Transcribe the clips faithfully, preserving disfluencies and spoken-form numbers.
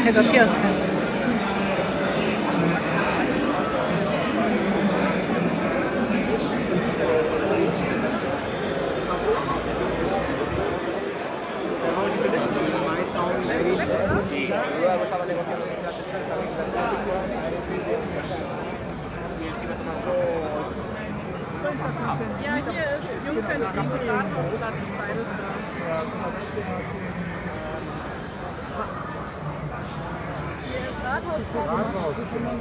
Świętego Piotra. Ja, hier ist Jungfernstieg, Rathausplatz ist beides da. Hier ist Rathausplatz.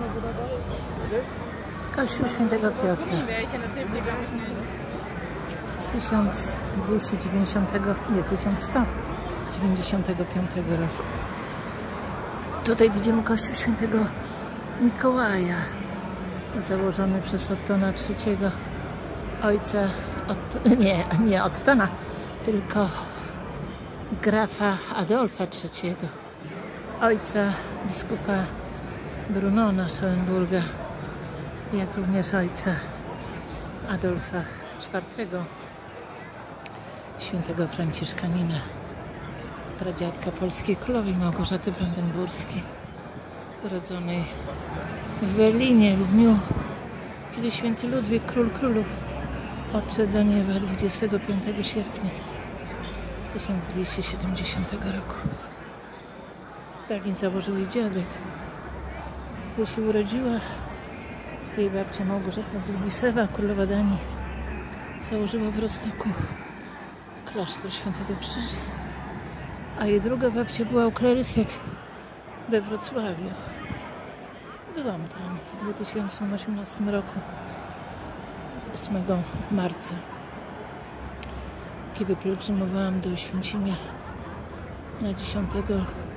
Kościół Świętego Piotra Welche, das hilft dir, glaube ich, nicht. z tysiąc dwieście dziewięćdziesiątego, nie, tysiąc sto dziewięćdziesiątego piątego roku. Tutaj widzimy kościół Świętego Mikołaja, założony przez Ottona trzeciego, ojca, Ot, nie, nie Ottona, tylko grafa Adolfa trzeciego, ojca biskupa Brunona Schauenburga, jak również ojca Adolfa czwartego, świętego Franciszkanina, pradziadka polskiej królowej Małgorzaty Brandenburskiej, urodzonej w Berlinie w dniu, kiedy święty Ludwik, król królów, odszedł do nieba dwudziestego piątego sierpnia tysiąc dwieście siedemdziesiątego roku. Berlin założył jej dziadek. Gdy się urodziła, jej babcia Małgorzata z Lubisewa, królowa Danii, założyła w Rostoku klasztor Świętego Krzyża, a jej druga babcia była u klerysek we Wrocławiu. Byłam tam w dwa tysiące osiemnastym roku, ósmego marca, kiedy pielgrzymowałam do Oświęcimia na dziesiątego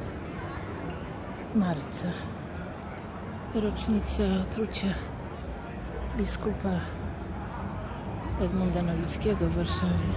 marca, rocznicę otrucia biskupa Edmunda Nowickiego w Warszawie,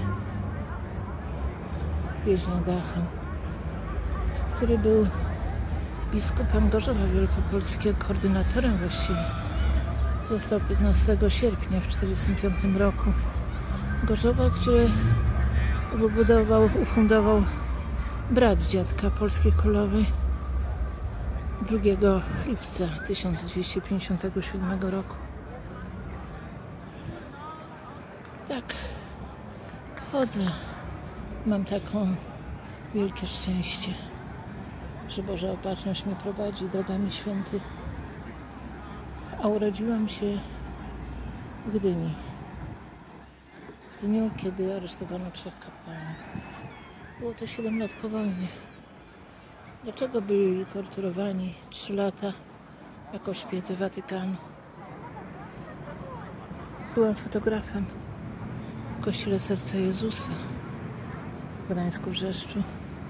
Więźnia Dachau, który był biskupem Gorzowa Wielkopolskiego, koordynatorem właściwie. Został piętnastego sierpnia w tysiąc dziewięćset czterdziestym piątym roku. Gorzowa, który wybudował, ufundował brat dziadka polskiej królowej drugiego lipca tysiąc dwieście pięćdziesiątego siódmego roku. Tak, chodzę. Mam taką wielkie szczęście, że Boża Opatrzność mnie prowadzi drogami świętych. A urodziłam się w Gdyni, w dniu, kiedy aresztowano trzech kapłanów. Było to siedem lat po wojnie. Dlaczego byli torturowani trzy lata jako szpiedzy Watykanu? Byłam fotografem w kościele Serca Jezusa w Gdańsku-Brzeszczu.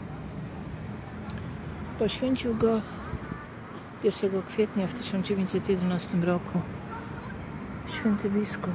Poświęcił go pierwszego kwietnia w tysiąc dziewięćset jedenastym roku święty biskup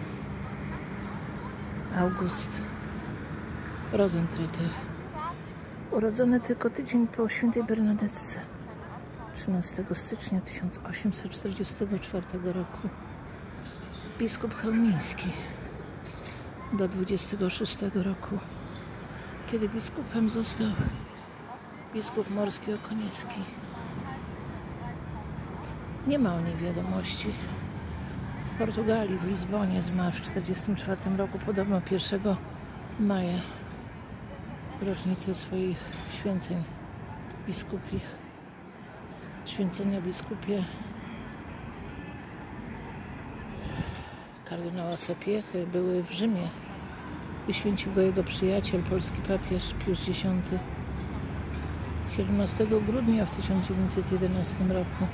August Rosentreter, urodzony tylko tydzień po świętej Bernadetce, trzynastego stycznia tysiąc osiemset czterdziestego czwartego roku. Biskup chełmiński do dwudziestego szóstego roku, kiedy biskupem został biskup morski Okoniewski. Nie ma o niej wiadomości. W Portugalii, w Lizbonie zmarł w tysiąc dziewięćset czterdziestym czwartym roku, podobno pierwszego maja, rocznicę swoich święceń biskupich. Święcenia biskupie kardynała Sapiechy były w Rzymie. Wyświęcił go jego przyjaciel, polski papież Piusz dziesiąty siedemnastego grudnia w tysiąc dziewięćset jedenastym roku.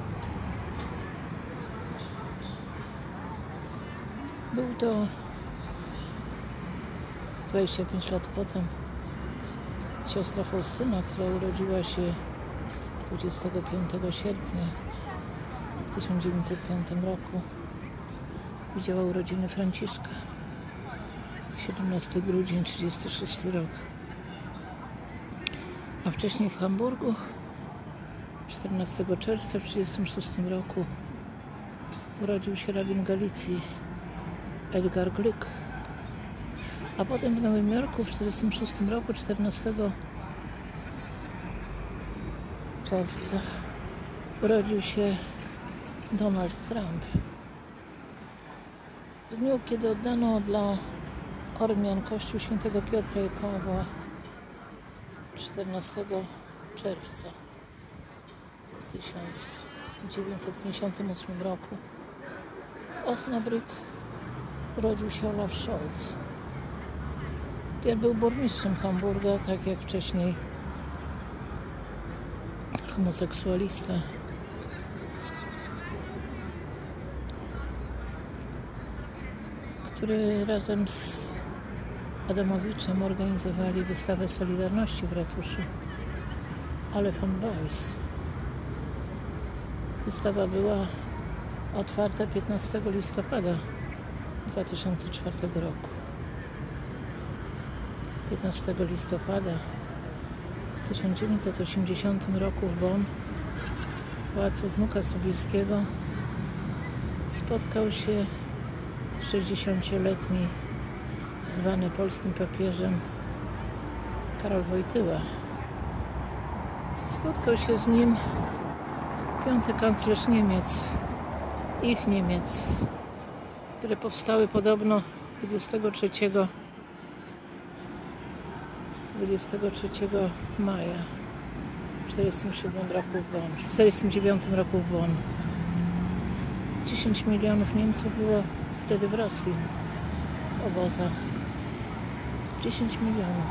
Był to dwadzieścia pięć lat potem siostra Faustyna, która urodziła się dwudziestego piątego sierpnia w tysiąc dziewięćset piątym roku. Widziała urodziny Franciszka. siedemnastego grudnia trzydziesty szósty rok. A wcześniej w Hamburgu czternastego czerwca w tysiąc dziewięćset trzydziestym szóstym roku urodził się rabin Galicji Edgar Glück. A potem w Nowym Jorku w tysiąc dziewięćset czterdziestym szóstym roku czternastego czerwca urodził się Donald Trump. W dniu, kiedy oddano dla Ormian kościół świętego Piotra i Pawła czternastego czerwca tysiąc dziewięćset pięćdziesiątym ósmym roku w Osnabrück urodził się Olaf Scholz. Pierw był burmistrzem Hamburga, tak jak wcześniej homoseksualista. Który razem z Adamowiczem organizowali wystawę Solidarności w ratuszu Ale von Boys. Wystawa była otwarta piętnastego listopada dwa tysiące czwartego roku. piętnastego listopada tysiąc dziewięćset osiemdziesiątym roku w Bonn, w pałacu wnuka Sobieskiego, spotkał się sześćdziesięcioletni, zwany polskim papieżem, Karol Wojtyła. Spotkał się z nim piąty kanclerz Niemiec, ich Niemiec, które powstały podobno dwudziestego trzeciego maja w czterdziestym siódmym roku w Bonn, w czterdziestym dziewiątym roku w Bonn. dziesięć milionów Niemców było wtedy w Rosji, w obozach. dziesięć milionów.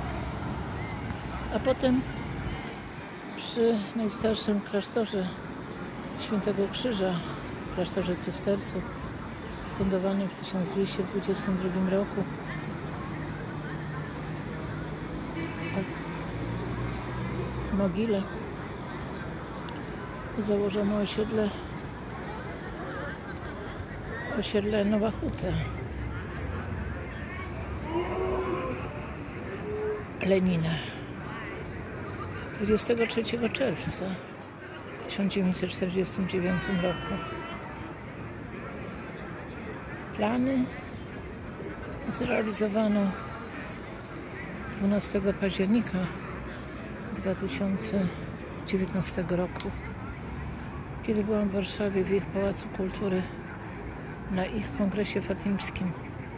A potem przy najstarszym klasztorze Świętego Krzyża, klasztorze Cystersów, fundowanym w tysiąc dwieście dwudziestym drugim roku, w mogile założono osiedle osiedle Nowa Huta Lenina. dwudziestego trzeciego czerwca tysiąc dziewięćset czterdziestym dziewiątym roku plany zrealizowano dwunastego października dwa tysiące dziewiętnastego roku, kiedy byłam w Warszawie w ich Pałacu Kultury na ich kongresie fatimskim.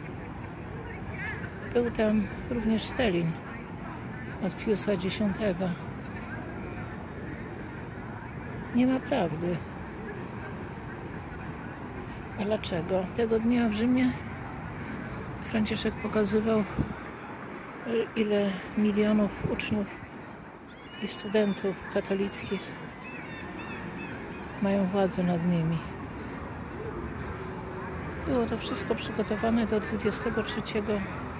Był tam również Stalin od Piusa Dziesiątego. Nie ma prawdy. A dlaczego? Tego dnia w Rzymie Franciszek pokazywał, ile milionów uczniów i studentów katolickich mają władzę nad nimi. Było to wszystko przygotowane do dwudziestego trzeciego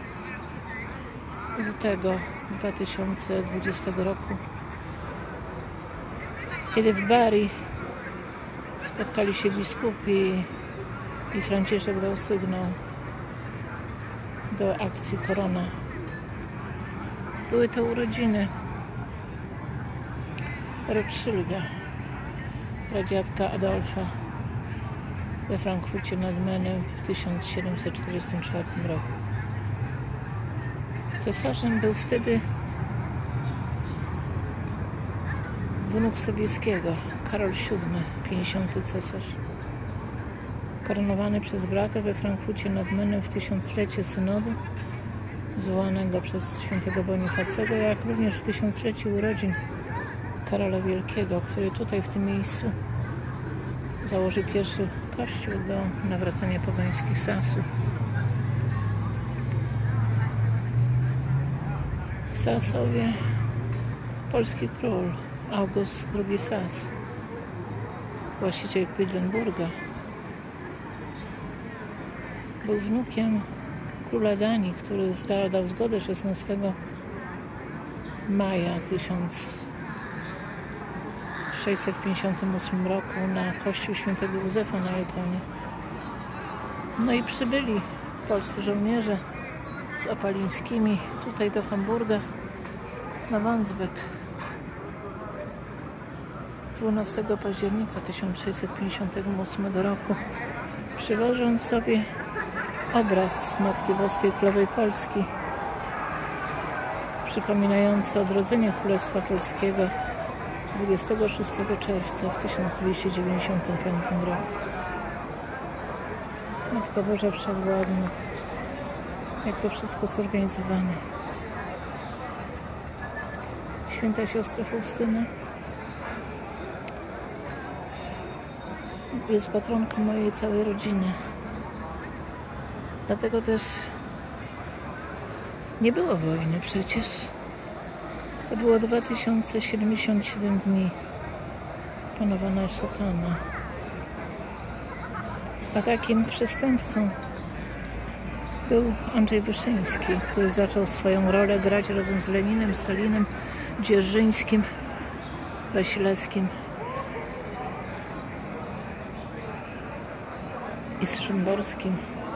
lutego dwa tysiące dwudziestego roku, kiedy w Bari spotkali się biskupi i Franciszek dał sygnał do akcji Korona. Były to urodziny Rothschilda, pradziadka Adolfa, we Frankfurcie nad Menem w tysiąc siedemset czterdziestym czwartym roku. Cesarzem był wtedy wnuk Sobieskiego, Karol siódmy, pięćdziesiąty cesarz. Koronowany przez brata we Frankfurcie nad Menem w tysiąclecie synodu zwołanego przez świętego Bonifacego, jak również w tysiąclecie urodzin Karola Wielkiego, który tutaj w tym miejscu założy pierwszy kościół do nawracania pogańskich Sasów. Sasowie, polski król August drugi Sas, właściciel Quedlinburga, był wnukiem króla Danii, który dał zgodę szesnastego maja tysiąc sześćset pięćdziesiątym ósmym roku na kościół świętego Józefa na Letonie. No i przybyli polscy żołnierze z Opalińskimi tutaj do Hamburga na Wandsbek dwunastego października tysiąc sześćset pięćdziesiątego ósmego roku, przywożąc sobie obraz Matki Boskiej Królowej Polski przypominający odrodzenie Królestwa Polskiego dwudziestego szóstego czerwca w tysiąc dwieście dziewięćdziesiątym piątym roku. Matka Boża Wszechwładna. Jak to wszystko zorganizowane. Święta siostra Faustyna jest patronką mojej całej rodziny. Dlatego też nie było wojny przecież. To było dwa tysiące siedemdziesiąt siedem dni panowania szatana. A takim przestępcą był Andrzej Wyszyński, który zaczął swoją rolę grać razem z Leninem, Stalinem, Dzierżyńskim, Wasilewskim i Szymborskim.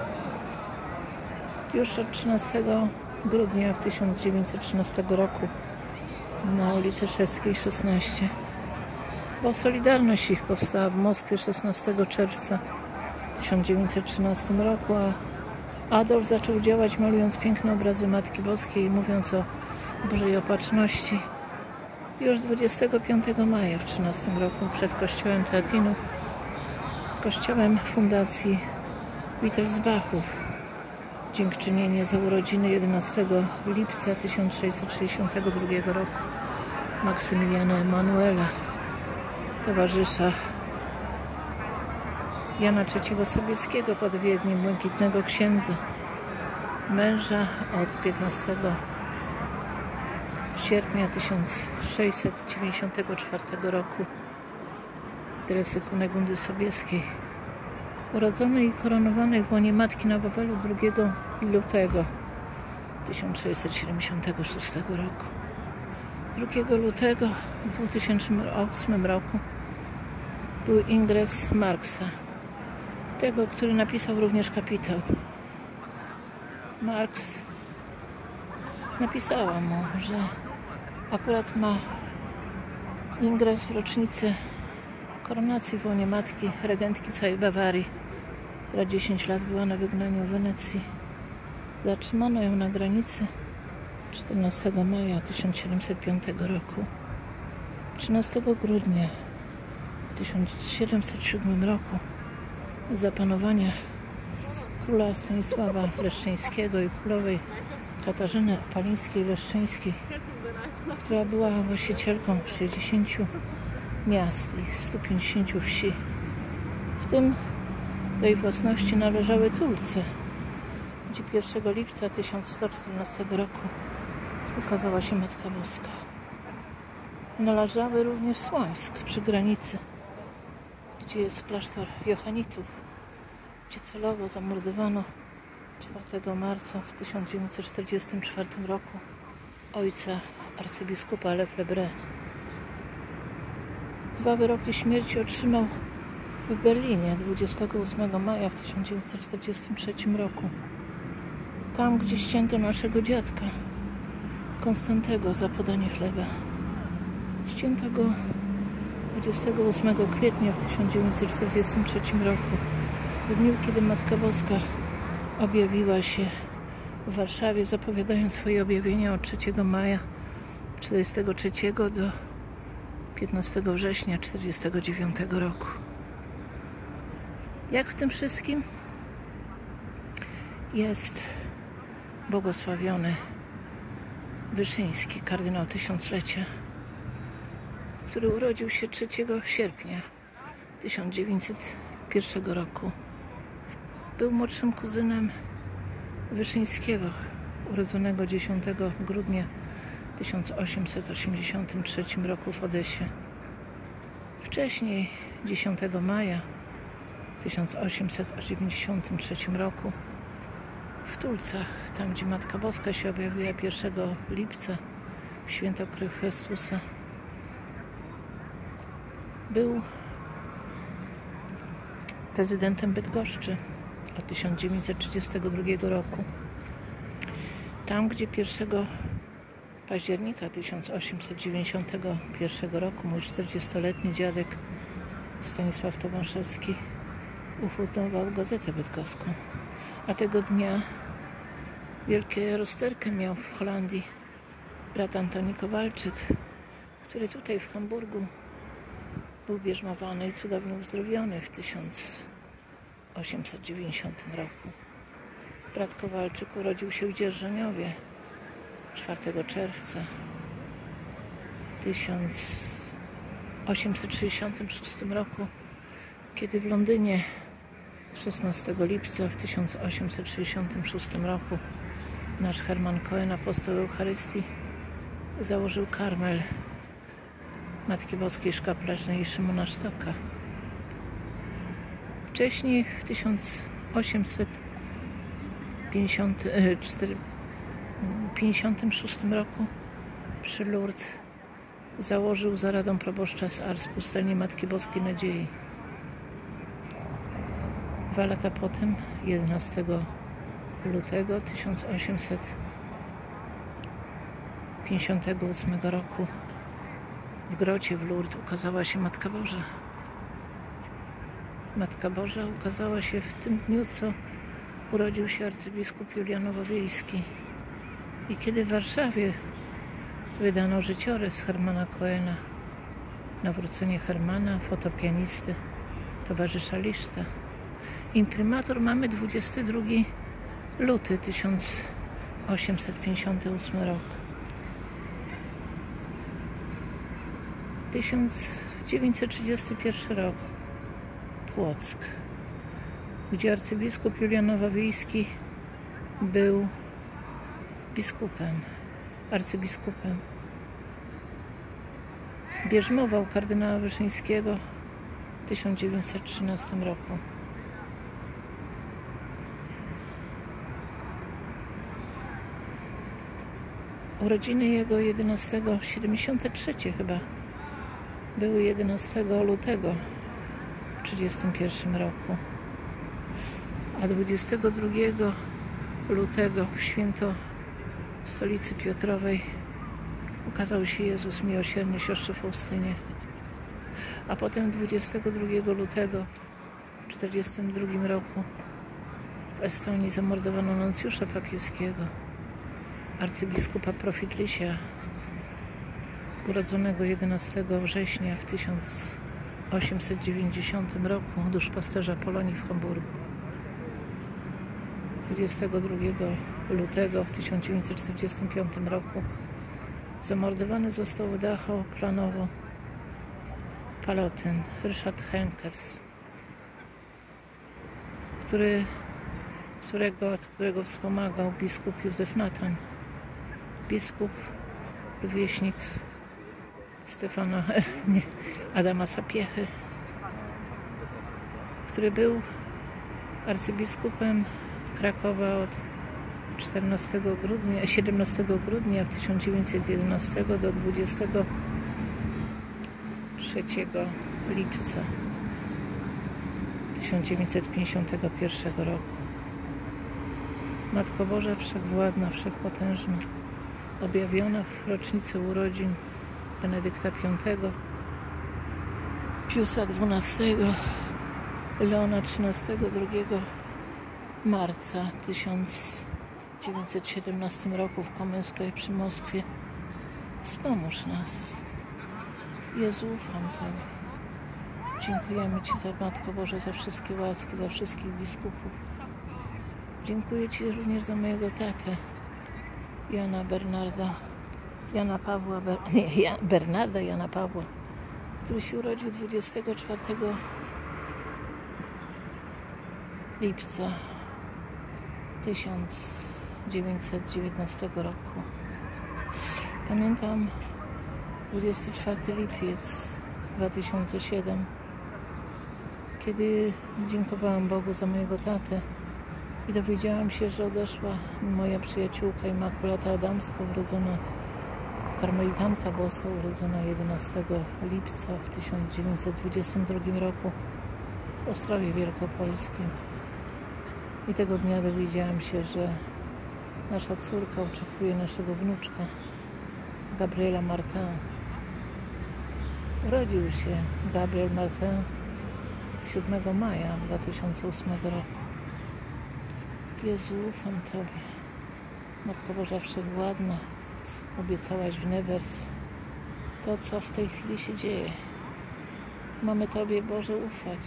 Już od trzynastego grudnia tysiąc dziewięćset trzynastego roku na ulicy Szewskiej szesnaście, bo Solidarność ich powstała w Moskwie szesnastego czerwca tysiąc dziewięćset trzynastego roku, a Adolf zaczął działać malując piękne obrazy Matki Boskiej i mówiąc o Bożej Opatrzności już dwudziestego piątego maja w trzynastym roku przed kościołem Teatinów, kościołem Fundacji Wittelsbachów. Dziękczynienie za urodziny jedenastego lipca tysiąc sześćset sześćdziesiątego drugiego roku Maksymiliana Emanuela, towarzysza Jana trzeciego Sobieskiego pod Wiedniem, błękitnego księdza, męża od piętnastego sierpnia tysiąc sześćset dziewięćdziesiątego czwartego roku Teresy Kunegundy Sobieskiej, urodzonej i koronowanej w łonie matki na Wawelu drugiego lutego tysiąc sześćset siedemdziesiątego szóstego roku. drugiego lutego w dwa tysiące ósmym roku był ingres Marksa, tego, który napisał również Kapitał. Marks napisała mu, że akurat ma ingres w rocznicę koronacji w łonie matki, regentki całej Bawarii, która dziesięć lat była na wygnaniu w Wenecji. Zatrzymano ją na granicy czternastego maja tysiąc siedemset piątego roku. trzynastego grudnia tysiąc siedemset siódmym roku za panowania króla Stanisława Leszczyńskiego i królowej Katarzyny Opalińskiej-Leszczyńskiej, która była właścicielką sześćdziesięciu miast i stu pięćdziesięciu wsi. W tym do jej własności należały Tulce, gdzie pierwszego lipca tysiąc sto czternastego roku ukazała się Matka Boska. Należały również Słońsk przy granicy, gdzie jest klasztor Johannitów, gdzie celowo zamordowano czwartego marca w tysiąc dziewięćset czterdziestym czwartym roku ojca arcybiskupa Lefebvre. Dwa wyroki śmierci otrzymał w Berlinie dwudziestego ósmego maja w tysiąc dziewięćset czterdziestym trzecim roku. Tam, gdzie ścięto naszego dziadka Konstantego za podanie chleba. Ścięto go dwudziestego ósmego kwietnia w tysiąc dziewięćset czterdziestym trzecim roku, w dniu, kiedy Matka Boska objawiła się w Warszawie, zapowiadając swoje objawienia od trzeciego maja czterdziestego trzeciego do piętnastego września czterdziestego dziewiątego roku. Jak w tym wszystkim jest błogosławiony Wyszyński, kardynał tysiąclecia, który urodził się trzeciego sierpnia tysiąc dziewięćset pierwszego roku. Był młodszym kuzynem Wyszyńskiego, urodzonego dziesiątego grudnia tysiąc osiemset osiemdziesiątym trzecim roku w Odessie. Wcześniej, dziesiątego maja tysiąc osiemset dziewięćdziesiątym trzecim roku w Tulcach, tam gdzie Matka Boska się objawiła pierwszego lipca, w święto Krew Chrystusa, był prezydentem Bydgoszczy od tysiąc dziewięćset trzydziestego drugiego roku. Tam, gdzie pierwszego października tysiąc osiemset dziewięćdziesiątego pierwszego roku mój czterdziestoletni dziadek Stanisław Tomaszewski ufundował Gazetę Bydgoską. A tego dnia wielkie rozterkę miał w Holandii brat Antoni Kowalczyk, który tutaj w Hamburgu był bierzmowany i cudownie uzdrowiony w tysiąc osiemset dziewięćdziesiątym roku. Brat Kowalczyk urodził się w Dzierżoniowie czwartego czerwca tysiąc osiemset sześćdziesiątym szóstym roku, kiedy w Londynie szesnastego lipca w tysiąc osiemset sześćdziesiątym szóstym roku nasz Hermann Cohen, apostoł Eucharystii, założył karmel Matki Boskiej Szkaplernej i Szymona Sztoka. Wcześniej w tysiąc osiemset pięćdziesiątym szóstym roku przy Lourdes założył za radą proboszcza z Ars pustelnię Matki Boskiej Nadziei. Dwa lata potem, jedenastego lutego tysiąc osiemset pięćdziesiątego ósmego roku, w grocie w Lourdes ukazała się Matka Boża. Matka Boża ukazała się w tym dniu, co urodził się arcybiskup Julian Nowowiejski. I kiedy w Warszawie wydano życiorys Hermana Cohena, nawrócenie Hermana, fotopianisty, towarzysza Liszta. Imprimatur mamy dwudziestego drugiego lutego tysiąc osiemset pięćdziesiąty ósmy rok. tysiąc dziewięćset trzydziesty pierwszy rok. Płock, gdzie arcybiskup Julian Nowowiejski był biskupem, arcybiskupem. Bierzmował kardynała Wyszyńskiego w tysiąc dziewięćset trzynastym roku. Urodziny jego jedenastego, siedemdziesiąte trzecie chyba, były jedenastego lutego w trzydziestym pierwszym roku. A dwudziestego drugiego lutego w święto stolicy Piotrowej ukazał się Jezus miłosierny siostrze Faustynie. A potem dwudziestego drugiego lutego w czterdziestym drugim roku w Estonii zamordowano nuncjusza papieskiego, arcybiskupa Profitlisia, urodzonego jedenastego września w tysiąc osiemset dziewięćdziesiątym roku, duszpasterza Polonii w Hamburgu. dwudziestego drugiego lutego w tysiąc dziewięćset czterdziestym piątym roku zamordowany został w Dachau planowo Palotyn Ryszard Henkers, który, którego, którego wspomagał biskup Józef Natan, biskup, rówieśnik Stefana, nie, Adama Sapiechy, który był arcybiskupem Krakowa od czternastego grudnia, siedemnastego grudnia w tysiąc dziewięćset jedenastego do dwudziestego trzeciego lipca tysiąc dziewięćset pięćdziesiątego pierwszego roku. Matko Boża Wszechwładna, Wszechpotężna, objawiona w rocznicę urodzin Benedykta Piątego, Piusa dwunastego, Leona trzynastego drugiego marca tysiąc dziewięćset siedemnastym roku w Komenskiej przy Moskwie. Wspomóż nas. Jezu, ufam Tobie. Dziękujemy Ci za Matko Boże, za wszystkie łaski, za wszystkich biskupów. Dziękuję Ci również za mojego tatę, Jana Bernarda, Jana Pawła, Ber, nie, ja, Bernarda Jana Pawła, który się urodził dwudziestego czwartego lipca tysiąc dziewięćset dziewiętnastego roku. Pamiętam dwudziestego czwartego lipiec dwa tysiące siódmego, kiedy dziękowałam Bogu za mojego tatę i dowiedziałam się, że odeszła moja przyjaciółka Immaculata Adamska, urodzona karmelitanka bosa, urodzona jedenastego lipca w tysiąc dziewięćset dwudziestym drugim roku w Ostrowie Wielkopolskim. I tego dnia dowiedziałam się, że nasza córka oczekuje naszego wnuczka, Gabriela Martin. Urodził się Gabriel Martin siódmego maja dwa tysiące ósmego roku. Jezu, ufam Tobie. Matko Boża Wszechwładna, obiecałaś w Nevers to, co w tej chwili się dzieje. Mamy Tobie, Boże, ufać.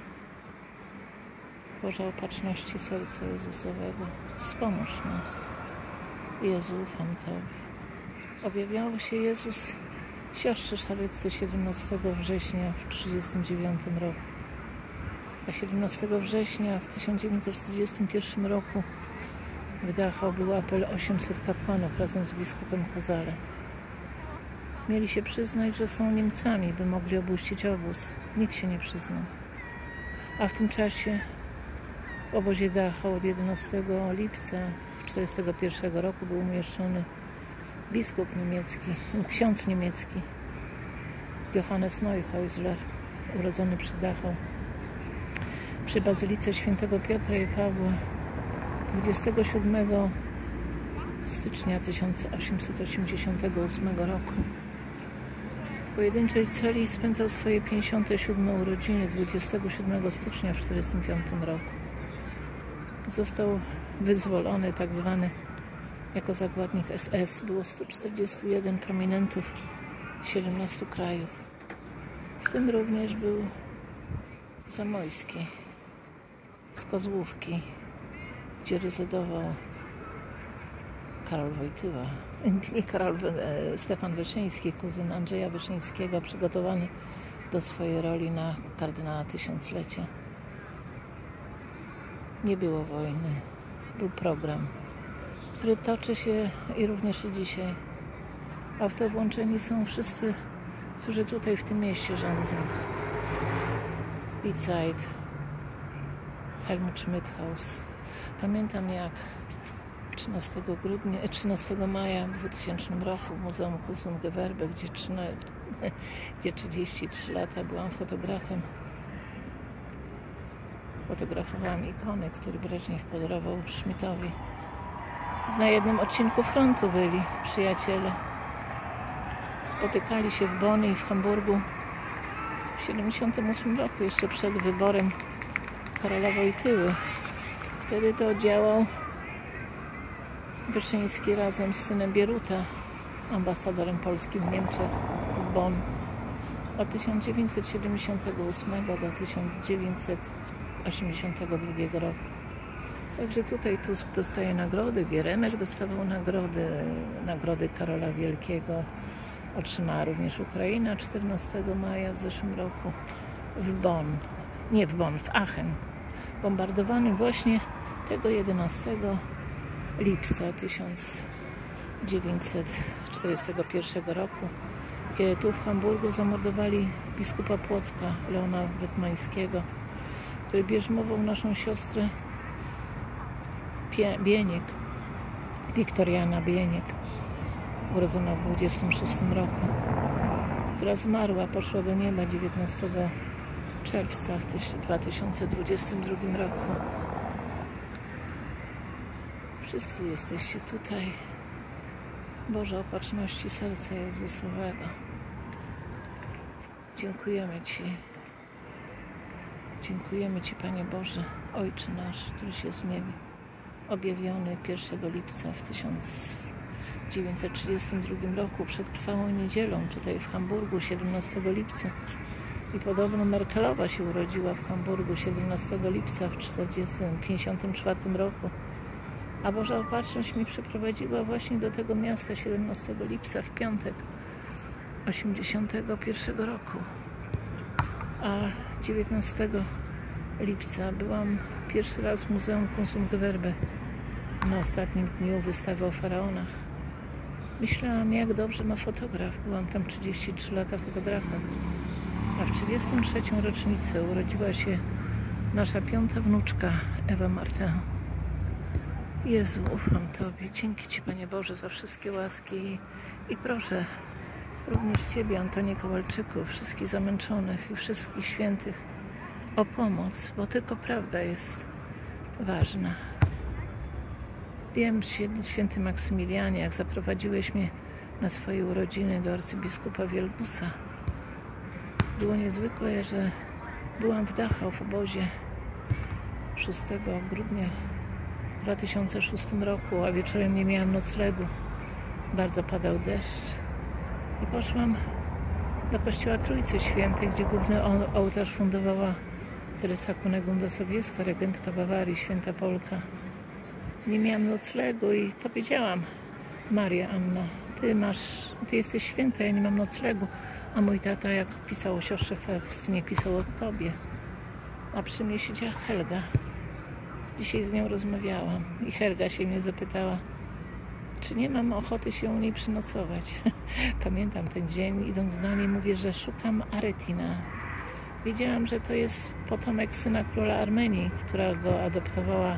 Boże, opatrzności serca Jezusowego, wspomóż nas. Jezu, ufam Tobie. Objawiał się Jezus siostrze Szarytce siedemnastego września w trzydziestym dziewiątym roku. A siedemnastego września w tysiąc dziewięćset czterdziestym pierwszym roku w Dachau był apel osiemset kapłanów razem z biskupem Kozalem. Mieli się przyznać, że są Niemcami, by mogli opuścić obóz. Nikt się nie przyznał. A w tym czasie w obozie Dachau od jedenastego lipca tysiąc dziewięćset czterdziestego pierwszego roku był umieszczony biskup niemiecki, ksiądz niemiecki Johannes Neuhäusler, urodzony przy Dachau, przy Bazylice Świętego Piotra i Pawła dwudziestego siódmego stycznia tysiąc osiemset osiemdziesiątego ósmego roku. W pojedynczej celi spędzał swoje pięćdziesiąte siódme urodziny dwudziestego siódmego stycznia w tysiąc dziewięćset czterdziestym piątym roku. Został wyzwolony, tak zwany jako zakładnik S S. Było sto czterdziestu jeden prominentów z siedemnastu krajów. W tym również był Zamojski z Kozłówki, gdzie rezydował Karol Wojtyła, nie Karol, e, Stefan Wyszyński, kuzyn Andrzeja Wyszyńskiego, przygotowany do swojej roli na kardynała tysiąclecia. Nie było wojny, był program, który toczy się i również i dzisiaj. A w to włączeni są wszyscy, którzy tutaj w tym mieście rządzą. Die Zeit, Helmut Schmidhaus. Pamiętam, jak trzynastego grudnia, trzynastego maja w dwutysięcznym roku w Muzeum Kunstgewerbe, gdzie, gdzie trzydzieści trzy lata byłam fotografem, fotografowałam ikony, które Breżniew podarował Schmidtowi. Na jednym odcinku frontu byli przyjaciele. Spotykali się w Bonn i w Hamburgu w tysiąc dziewięćset siedemdziesiątym ósmym roku, jeszcze przed wyborem Karola Wojtyły. Wtedy to działał Wyszyński razem z synem Bieruta, ambasadorem polskim w Niemczech, w Bonn, od tysiąc dziewięćset siedemdziesiątego ósmego do tysiąc dziewięćset osiemdziesiątego drugiego roku. Także tutaj Tusk dostaje nagrody, Gieremek dostawał nagrody, nagrody Karola Wielkiego. Otrzymała również Ukraina czternastego maja w zeszłym roku w Bonn, nie w Bonn, w Aachen, bombardowanym właśnie tego jedenastego lipca tysiąc dziewięćset czterdziestego pierwszego roku, kiedy tu w Hamburgu zamordowali biskupa Płocka, Leona Wetmańskiego, który bierzmował naszą siostrę Bieniek, Wiktoriana Bieniek, urodzona w dwudziestym szóstym roku, która zmarła, poszła do nieba dziewiętnastego czerwca w dwa tysiące dwudziestym drugim roku. Wszyscy jesteście tutaj, Boże, opatrzności serca Jezusowego. Dziękujemy Ci. Dziękujemy Ci, Panie Boże, Ojcze nasz, któryś jest w niebie, objawiony pierwszego lipca w tysiąc dziewięćset trzydziestym drugim roku, przed trwałą niedzielą, tutaj w Hamburgu, siedemnastego lipca. I podobno Merkelowa się urodziła w Hamburgu siedemnastego lipca w pięćdziesiątym czwartym roku. A Boża Opatrzność mi przeprowadziła właśnie do tego miasta siedemnastego lipca w piątek osiemdziesiątego pierwszego roku. A dziewiętnastego lipca byłam pierwszy raz w Muzeum Kunstgewerbe na ostatnim dniu wystawy o faraonach. Myślałam, jak dobrze ma fotograf. Byłam tam trzydzieści trzy lata fotografem. A w trzydziestą trzecią rocznicę urodziła się nasza piąta wnuczka, Ewa Marta. Jezu, ufam Tobie. Dzięki Ci, Panie Boże, za wszystkie łaski i, i proszę również Ciebie, Antonię Kowalczyku, wszystkich zamęczonych i wszystkich świętych o pomoc, bo tylko prawda jest ważna. Wiem, święty Maksymilianie, jak zaprowadziłeś mnie na swoje urodziny do arcybiskupa Wielbusa, było niezwykłe, że byłam w Dachau w obozie szóstego grudnia dwa tysiące szóstym roku, a wieczorem nie miałam noclegu. Bardzo padał deszcz i poszłam do kościoła Trójcy Świętej, gdzie główny ołtarz fundowała Teresa Kunegunda-Sobieska, regentka Bawarii, święta Polka. Nie miałam noclegu i powiedziałam: Maria Anna, ty masz, ty jesteś święta, ja nie mam noclegu. A mój tata, jak pisał o siostrze Faustynie, pisał o tobie. A przy mnie siedziała Helga. Dzisiaj z nią rozmawiałam i Helga się mnie zapytała, czy nie mam ochoty się u niej przynocować. Pamiętam ten dzień, idąc do niej, mówię, że szukam Aretina. Wiedziałam, że to jest potomek syna króla Armenii, która go adoptowała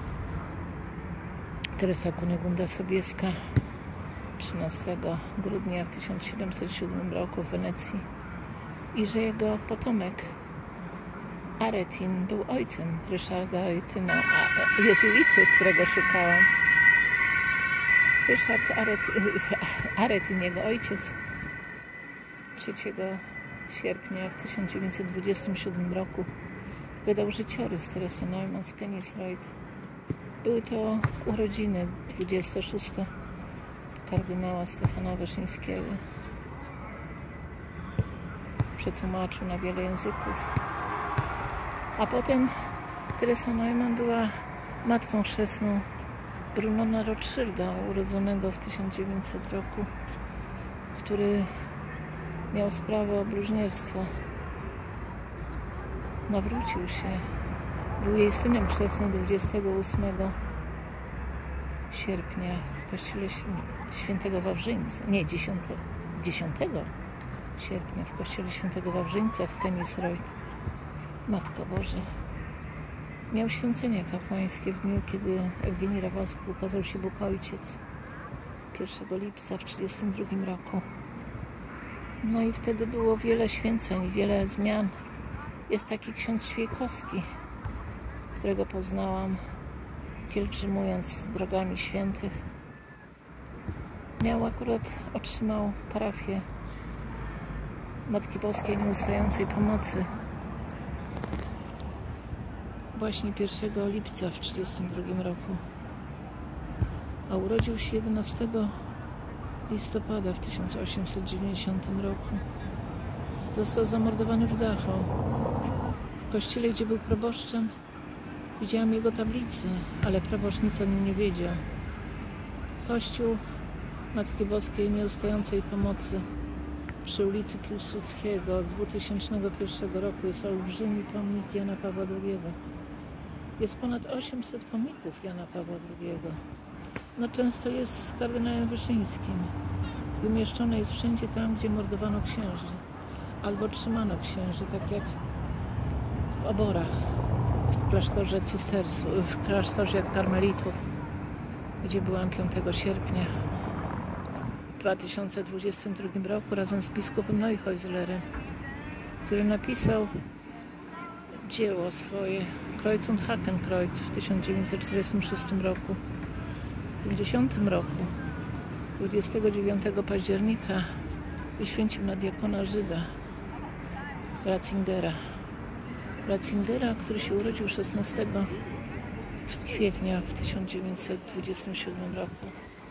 Teresa Kunegunda-Sobieska trzynastego grudnia w tysiąc siedemset siódmym roku w Wenecji i że jego potomek Aretin był ojcem Ryszarda Aretina, jezuity, którego szukałam. Ryszard Aretin, jego ojciec, trzeciego sierpnia w tysiąc dziewięćset dwudziestym siódmym roku wydał życiorys Teresy Neumann z Königsreuth. Były to urodziny dwudzieste szóste kardynała Stefana Wyszyńskiego. Przetłumaczył na wiele języków. A potem Teresa Neumann była matką chrzestną Brunona Rothschilda, urodzonego w tysiąc dziewięćsetym roku, który miał sprawę o bluźnierstwo. Nawrócił się. Był jej synem chrzestnym dwudziestego ósmego sierpnia w kościele świętego Wawrzyńca. Nie, dziesiątego sierpnia w kościele świętego Wawrzyńca w Königsreuth. Matko Boże. Miał święcenia kapłańskie w dniu, kiedy Eugenii Rawowski ukazał się Bóg Ojciec pierwszego lipca w tysiąc dziewięćset trzydziestym drugim roku. No i wtedy było wiele święceń, wiele zmian. Jest taki ksiądz Świejkowski, którego poznałam, pielgrzymując drogami świętych. Miał akurat, otrzymał parafię Matki Boskiej Nieustającej Pomocy właśnie pierwszego lipca w tysiąc dziewięćset trzydziestym drugim roku, a urodził się jedenastego listopada w tysiąc osiemset dziewięćdziesiątym roku. Został zamordowany w Dachau. W kościele, gdzie był proboszczem, widziałam jego tablicę, ale proboszcz nic o nim nie wiedział. Kościół Matki Boskiej Nieustającej Pomocy przy ulicy Piłsudskiego od dwa tysiące pierwszego roku jest olbrzymi pomnik Jana Pawła drugiego. Jest ponad osiemset pomników Jana Pawła drugiego. No często jest z kardynałem Wyszyńskim i umieszczone jest wszędzie tam, gdzie mordowano księży albo trzymano księży, tak jak w oborach w klasztorze cystersów, w klasztorze karmelitów, gdzie byłam piątego sierpnia w dwa tysiące dwudziestym drugim roku razem z biskupem Neuhäuslerem, który napisał dzieło swoje Kreuz und Hakenkreuz w tysiąc dziewięćset czterdziestym szóstym roku. W pięćdziesiątym roku, dwudziestego dziewiątego października, wyświęcił na diakona Żyda Ratzingera. Ratzingera, który się urodził szesnastego kwietnia w tysiąc dziewięćset dwudziestym siódmym roku.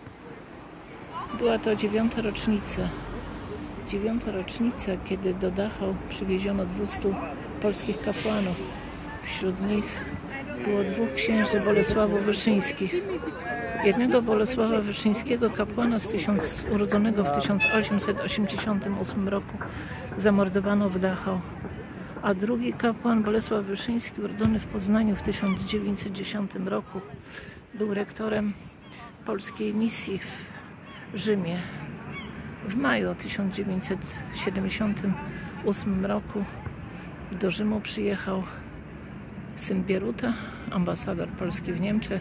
Była to dziewiąta rocznica. Dziewiąta rocznica, kiedy do Dachau przywieziono dwustu polskich kapłanów. Wśród nich było dwóch księży Bolesławów Wyszyńskich. Jednego Bolesława Wyszyńskiego, kapłana z tysiąc, urodzonego w tysiąc osiemset osiemdziesiątym ósmym roku, zamordowano w Dachau. A drugi kapłan, Bolesław Wyszyński, urodzony w Poznaniu w tysiąc dziewięćset dziesiątym roku, był rektorem polskiej misji w Rzymie. W maju tysiąc dziewięćset siedemdziesiątym ósmym roku do Rzymu przyjechał syn Bieruta, ambasador Polski w Niemczech.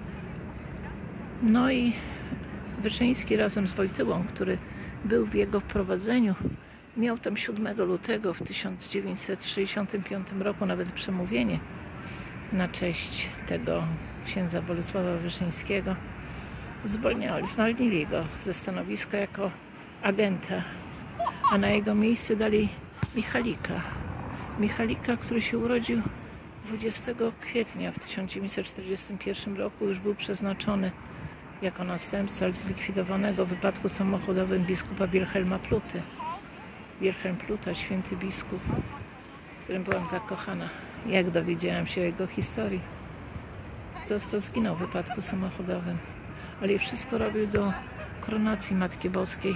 No i Wyszyński razem z Wojtyłą, który był w jego wprowadzeniu, miał tam siódmego lutego w tysiąc dziewięćset sześćdziesiątym piątym roku nawet przemówienie na cześć tego księdza Bolesława Wyszyńskiego. Zwolniali, zwolnili go ze stanowiska jako agenta, a na jego miejsce dali Michalika. Michalika, który się urodził dwudziestego kwietnia w tysiąc dziewięćset czterdziestym pierwszym roku, już był przeznaczony jako następca zlikwidowanego w wypadku samochodowym biskupa Wilhelma Pluty. Wilhelm Pluta, święty biskup, w którym byłam zakochana. Jak dowiedziałam się o jego historii. Został, zginął w wypadku samochodowym, ale wszystko robił do koronacji Matki Boskiej.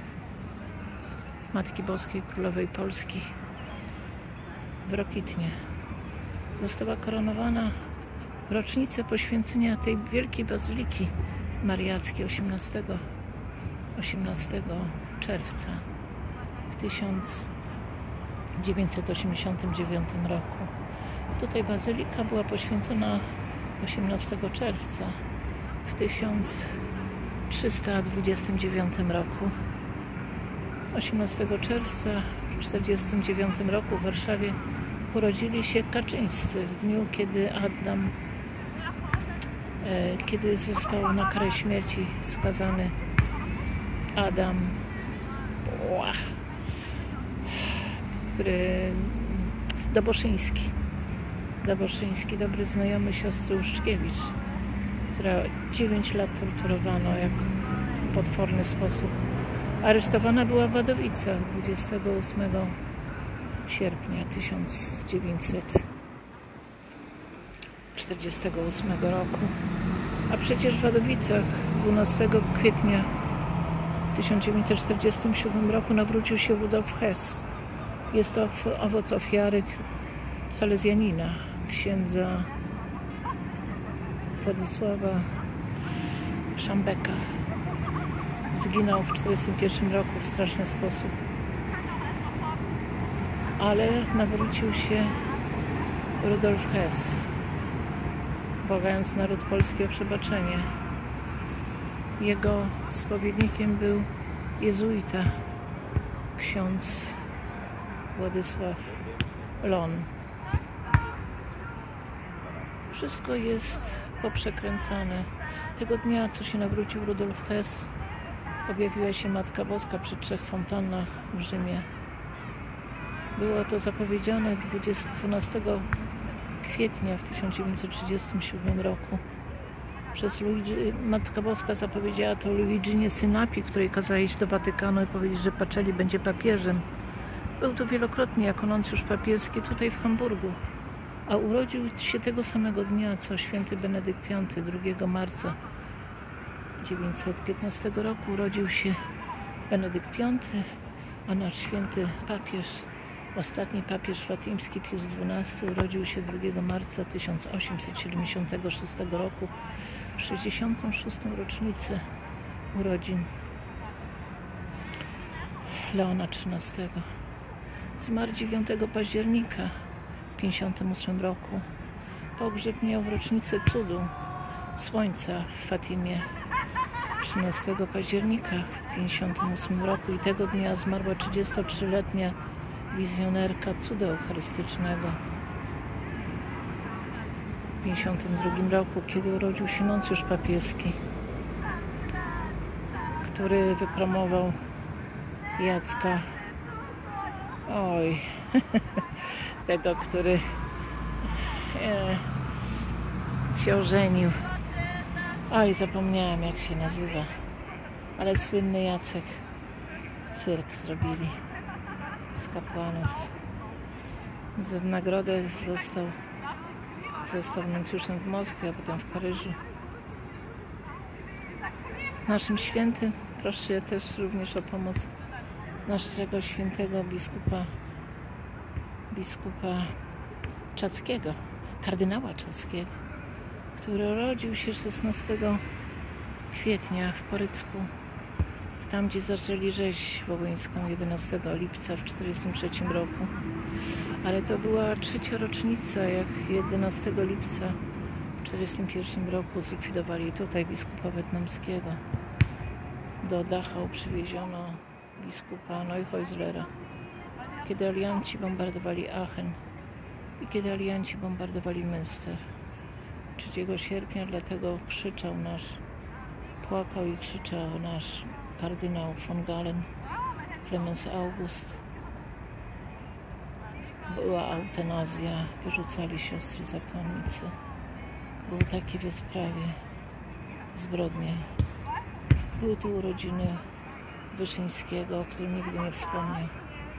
Matki Boskiej, Królowej Polski w Rokitnie. Została koronowana w rocznicę poświęcenia tej wielkiej bazyliki mariackiej osiemnastego czerwca w tysiąc dziewięćset osiemdziesiątym dziewiątym roku. Tutaj bazylika była poświęcona osiemnastego czerwca w tysiąc trzysta dwudziestym dziewiątym roku. osiemnastego czerwca w tysiąc trzysta czterdziestym dziewiątym roku w Warszawie urodzili się Kaczyńscy w dniu, kiedy Adam, e, kiedy został na karę śmierci skazany Adam, Ła, który Doboszyński, Doboszyński, dobry znajomy siostry Łuszczkiewicz, która dziewięć lat torturowano jak w potworny sposób. Aresztowana była w Wadowicach dwudziestego ósmego sierpnia tysiąc dziewięćset czterdziestego ósmego roku. A przecież w Wadowicach dwunastego kwietnia tysiąc dziewięćset czterdziestym siódmym roku nawrócił się Rudolf Hess. Jest to owoc ofiary salezjanina, księdza Władysława Szambeka. Zginął w tysiąc dziewięćset czterdziestym pierwszym roku w straszny sposób. Ale nawrócił się Rudolf Hess, błagając naród polski o przebaczenie. Jego spowiednikiem był jezuita, ksiądz Władysław Lon. Wszystko jest poprzekręcane. Tego dnia, co się nawrócił Rudolf Hess, objawiła się Matka Boska przy trzech fontannach w Rzymie. Było to zapowiedziane dwunastego kwietnia w tysiąc dziewięćset trzydziestym siódmym roku. Przez Luigi, Matka Boska zapowiedziała to Luiginie Synapi, której kazała iść do Watykanu i powiedzieć, że Pacelli będzie papieżem. Był to wielokrotnie jako nuncjusz papieski tutaj w Hamburgu, a urodził się tego samego dnia, co święty Benedykt Piąty, drugiego marca tysiąc dziewięćset piętnastego roku urodził się Benedykt Piąty, a nasz święty papież, ostatni papież fatimski Pius dwunasty urodził się drugiego marca tysiąc osiemset siedemdziesiątego szóstego roku, w sześćdziesiątą szóstą rocznicę urodzin Leona trzynastego. Zmarł dziewiątego października w tysiąc dziewięćset pięćdziesiątym ósmym roku. Pogrzeb miał w rocznicę cudu słońca w Fatimie trzynastego października w tysiąc dziewięćset pięćdziesiątym ósmym roku i tego dnia zmarła trzydziestotrzyletnia wizjonerka cudu eucharystycznego. W tysiąc dziewięćset pięćdziesiątym drugim roku, kiedy urodził się nuncjusz papieski, który wypromował Jacka, oj, tego, który e, się ożenił. Oj, zapomniałam, jak się nazywa, ale słynny Jacek cyrk zrobili z kapłanów. Za nagrodę został został nuncjuszem w Moskwie, a potem w Paryżu. Naszym świętym proszę też również o pomoc naszego świętego biskupa biskupa Czackiego, kardynała Czackiego, który urodził się szesnastego kwietnia w Porycku, tam gdzie zaczęli rzeź wołyńską jedenastego lipca w tysiąc dziewięćset czterdziestym trzecim roku. Ale to była trzecia rocznica, jak jedenastego lipca w tysiąc dziewięćset czterdziestym pierwszym roku zlikwidowali tutaj biskupa Wietnamskiego. Do Dachau przywieziono biskupa Neuhäuslera, kiedy alianci bombardowali Aachen i kiedy alianci bombardowali Münster. trzeciego sierpnia dlatego krzyczał nasz, płakał i krzyczał nasz kardynał von Galen, Clemens August. Była eutanazja, wyrzucali siostry zakonnicy. Było takie bezprawie, zbrodnie. Były tu urodziny Wyszyńskiego, o którym nigdy nie wspomniał.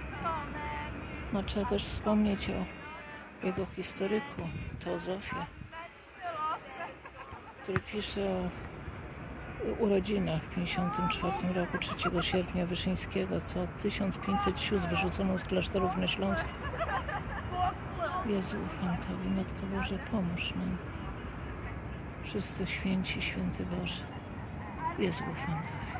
No trzeba też wspomnieć o jego historyku, Teozofie, który pisze o urodzinach w pięćdziesiątym czwartym roku, trzeciego sierpnia Wyszyńskiego, co tysiąc pięćset sióstr wyrzucono z klasztorów na Śląsku. Jezu, ufam Tobie, Matko Boże, pomóż nam. Wszyscy święci, święty Boże. Jezu, ufam Tobie.